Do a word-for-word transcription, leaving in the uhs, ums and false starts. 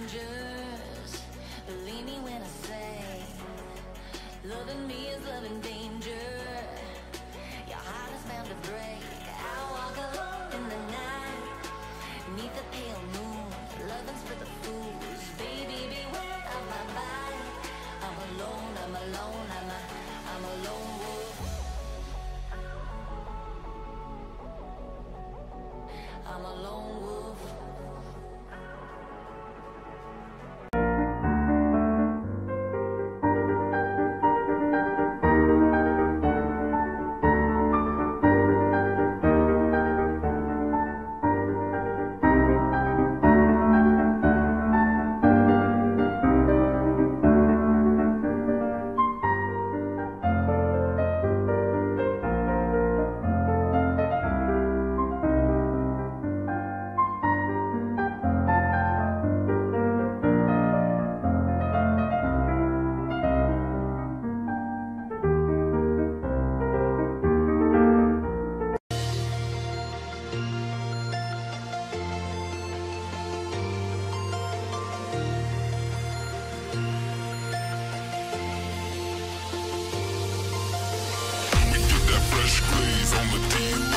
strangers. Believe me when I say, loving me is loving danger. Your heart is bound to break. I walk alone in the night, neath the pale moon. Loving's for the fools. Baby, beware of my bite. I'm alone, I'm alone, I'm a, I'm a lone wolf. I'm a lone wolf. On the deal.